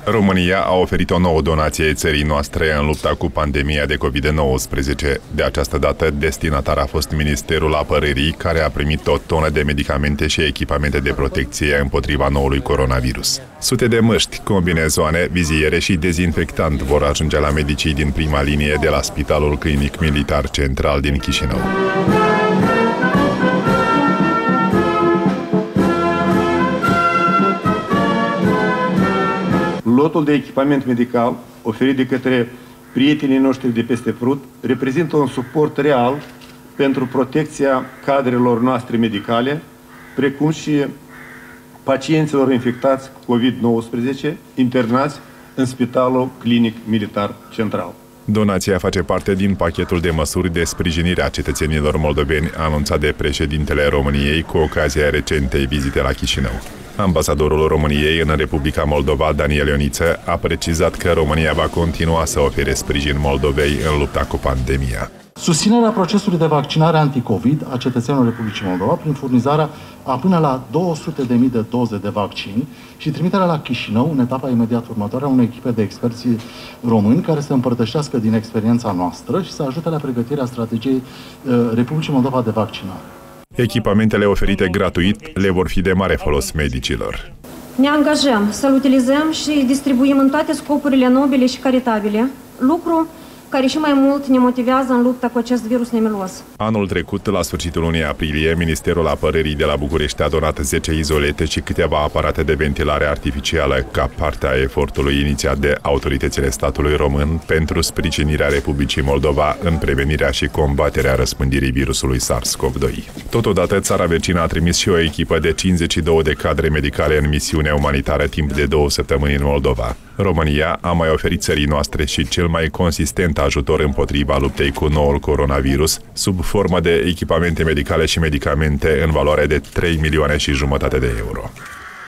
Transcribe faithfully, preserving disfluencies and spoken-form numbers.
România a oferit o nouă donație țării noastre în lupta cu pandemia de covid nouăsprezece. De această dată, destinatar a fost Ministerul Apărării, care a primit o tonă de medicamente și echipamente de protecție împotriva noului coronavirus. Sute de măști, combinezoane, viziere și dezinfectant vor ajunge la medicii din prima linie de la Spitalul Clinic Militar Central din Chișinău. Lotul de echipament medical oferit de către prietenii noștri de peste Prut reprezintă un suport real pentru protecția cadrelor noastre medicale, precum și pacienților infectați cu covid nouăsprezece internați în Spitalul Clinic Militar Central. Donația face parte din pachetul de măsuri de sprijinire a cetățenilor moldoveni anunțat de președintele României cu ocazia recentei vizite la Chișinău. Ambasadorul României în Republica Moldova, Daniel Ioniță, a precizat că România va continua să ofere sprijin Moldovei în lupta cu pandemia. Susținerea procesului de vaccinare anticovid a cetățenilor Republicii Moldova prin furnizarea a până la două sute de mii de doze de vaccin și trimiterea la Chișinău, în etapa imediat următoare, a unei echipe de experți români care să împărtășească din experiența noastră și să ajute la pregătirea strategiei Republicii Moldova de vaccinare. Echipamentele oferite gratuit le vor fi de mare folos medicilor. Ne angajăm să-l utilizăm și distribuim în toate scopurile nobile și caritabile, lucru care și mai mult ne motivează în lupta cu acest virus nemilos. Anul trecut, la sfârșitul lunii aprilie, Ministerul Apărării de la București a donat zece izolete și câteva aparate de ventilare artificială ca parte a efortului inițiat de autoritățile statului român pentru sprijinirea Republicii Moldova în prevenirea și combaterea răspândirii virusului SARS-CoV doi. Totodată, țara vecină a trimis și o echipă de cincizeci și două de cadre medicale în misiune umanitară timp de două săptămâni în Moldova. România a mai oferit țării noastre și cel mai consistent ajutor împotriva luptei cu noul coronavirus, sub formă de echipamente medicale și medicamente în valoare de trei milioane și jumătate de euro.